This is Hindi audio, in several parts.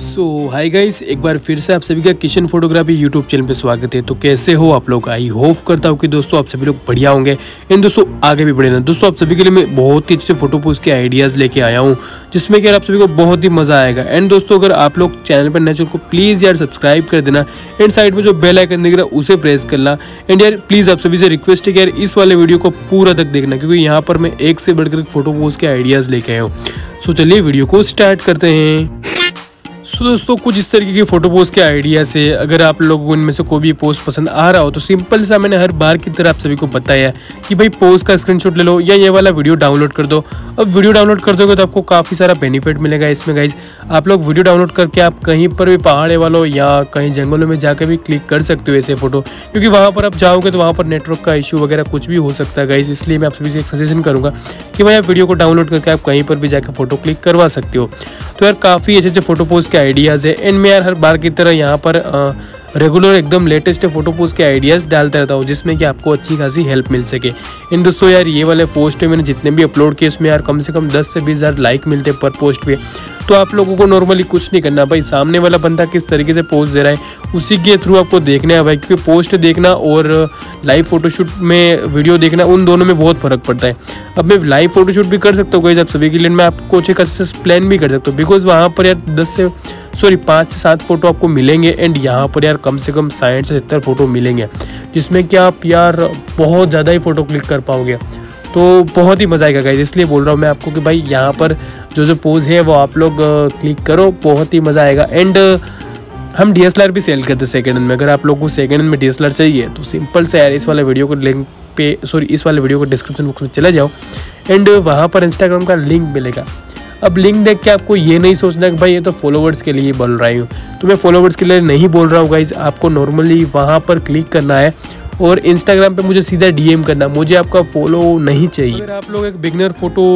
हाय गाइस, एक बार फिर से आप सभी का किशन फोटोग्राफी यूट्यूब चैनल पे स्वागत है। तो कैसे हो आप लोग? आई होप करता हूँ कि दोस्तों आप सभी लोग बढ़िया होंगे एंड दोस्तों आगे भी बढ़े ना। दोस्तों आप सभी के लिए मैं बहुत ही अच्छे फोटो पोस्ट के आइडियाज़ लेके आया हूँ जिसमें कि यार आप सभी को बहुत ही मज़ा आएगा। एंड दोस्तों अगर आप लोग चैनल पर नए चैनल को प्लीज़ यार सब्सक्राइब कर देना एंड साइड में जो बेल आइकन दिख रहा है उसे प्रेस करना। एंड यार प्लीज़ आप सभी से रिक्वेस्ट है कि यार इस वाले वीडियो को पूरा तक देखना, क्योंकि यहाँ पर मैं एक से बढ़कर फोटो पोस्ट के आइडियाज़ लेके आया हूँ। सो चलिए वीडियो को स्टार्ट करते हैं। सो दोस्तों कुछ इस तरीके की फोटो पोस्ट के आइडिया से अगर आप लोगों को इनमें से कोई भी पोस्ट पसंद आ रहा हो तो सिंपल सा मैंने हर बार की तरह आप सभी को बताया कि भाई पोस्ट का स्क्रीनशॉट ले लो या ये वाला वीडियो डाउनलोड कर दो। अब वीडियो डाउनलोड कर दोगे तो आपको काफ़ी सारा बेनिफिट मिलेगा इसमें गाइज। आप लोग वीडियो डाउनलोड करके आप कहीं पर भी पहाड़े वालों या कहीं जंगलों में जाकर भी क्लिक कर सकते हो ऐसे फोटो, क्योंकि वहाँ पर आप जाओगे तो वहाँ पर नेटवर्क का इशू वगैरह कुछ भी हो सकता है गाइज। इसलिए मैं आप सभी से एक सजेशन करूँगा कि भाई आप वीडियो को डाउनलोड करके आप कहीं पर भी जाकर फोटो क्लिक करवा सकते हो। तो यार काफ़ी अच्छे अच्छे फोटो पोस्ट के आइडियाज़ है एंड मैं यार हर बार की तरह यहाँ पर रेगुलर एकदम लेटेस्ट फोटो पोस्ट के आइडियाज़ डालता रहता हूँ जिसमें कि आपको अच्छी खासी हेल्प मिल सके। इन दोस्तों यार ये वाले पोस्ट मैंने जितने भी अपलोड किए उसमें यार कम से कम 10 से 20 हज़ार लाइक मिलते हैं पर पोस्ट पे। तो आप लोगों को नॉर्मली कुछ नहीं करना भाई, सामने वाला बंदा किस तरीके से पोस्ट दे रहा है उसी के थ्रू आपको देखना है भाई, क्योंकि पोस्ट देखना और लाइव फोटोशूट में वीडियो देखना उन दोनों में बहुत फ़र्क पड़ता है। अब मैं लाइव फोटोशूट भी कर सकता हूँ गाइस आप सभी के लिए, मैं आपको अच्छे खासे प्लान भी कर सकता हूँ बिकॉज वहाँ पर यार 5 से 7 फोटो आपको मिलेंगे एंड यहाँ पर यार कम से कम 60 से 70 फोटो मिलेंगे जिसमें कि आप यार बहुत ज़्यादा ही फ़ोटो क्लिक कर पाओगे। तो बहुत ही मज़ा आएगा गाइस, इसलिए बोल रहा हूँ मैं आपको कि भाई यहाँ पर जो पोज है वो आप लोग क्लिक करो, बहुत ही मज़ा आएगा। एंड हम DSLR भी सेल करते हैं सेकेंड हैंड में। अगर आप लोगों को सेकेंड हैंड में DSLR चाहिए तो सिंपल से यार इस वाले वीडियो को डिस्क्रिप्शन बॉक्स में चले जाओ एंड वहाँ पर इंस्टाग्राम का लिंक मिलेगा। अब लिंक देख के आपको ये नहीं सोचना कि भाई ये तो फॉलोवर्स के लिए बोल रही हूँ, तो मैं फॉलोवर्स के लिए नहीं बोल रहा हूँ गाइज। आपको नॉर्मली वहाँ पर क्लिक करना है और इंस्टाग्राम पे मुझे सीधा DM करना, मुझे आपका फॉलो नहीं चाहिए। अगर आप लोग एक बिगनर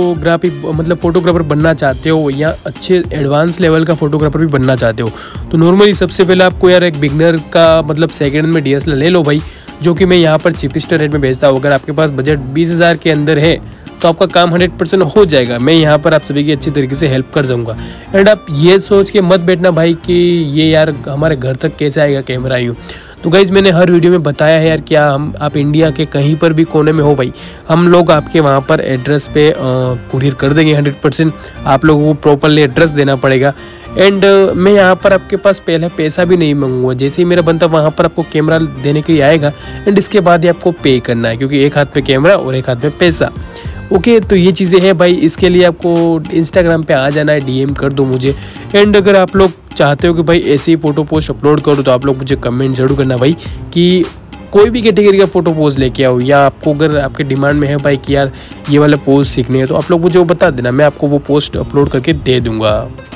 फोटोग्राफर बनना चाहते हो या अच्छे एडवांस लेवल का फोटोग्राफर भी बनना चाहते हो तो नॉर्मली सबसे पहले आपको यार एक बिगनर का सेकेंड में DSLR ले लो भाई, जो कि मैं यहाँ पर चीपेस्ट रेट में भेजता हूँ। अगर आपके पास बजट 20 हज़ार के अंदर है तो आपका काम 100% हो जाएगा। मैं यहाँ पर आप सभी की अच्छी तरीके से हेल्प कर जाऊँगा। एंड आप ये सोच के मत बैठना भाई कि ये यार हमारे घर तक कैसे आएगा कैमरा यूँ। तो गाइज़ मैंने हर वीडियो में बताया है यार क्या आप इंडिया के कहीं पर भी कोने में हो भाई, हम लोग आपके वहाँ पर एड्रेस पे कुरियर कर देंगे 100%। आप लोगों को प्रॉपरली एड्रेस देना पड़ेगा। एंड मैं यहाँ पर आपके पास पहले पैसा भी नहीं मांगूंगा, जैसे ही मेरा बंदा वहाँ पर आपको कैमरा देने के लिए आएगा एंड इसके बाद ही आपको पे करना है, क्योंकि एक हाथ में कैमरा और एक हाथ में पैसा। ओके तो ये चीज़ें हैं भाई। इसके लिए आपको इंस्टाग्राम पे आ जाना है, DM कर दो मुझे। एंड अगर आप लोग चाहते हो कि भाई ऐसे ही फ़ोटो पोस्ट अपलोड करो तो आप लोग मुझे कमेंट जरूर करना भाई कि कोई भी कैटेगरी का फ़ोटो पोस्ट लेके आओ, या आपको अगर आपके डिमांड में है भाई कि यार ये वाला पोस्ट सीखने है तो आप लोग मुझे वो बता देना, मैं आपको वो पोस्ट अपलोड करके दे दूँगा।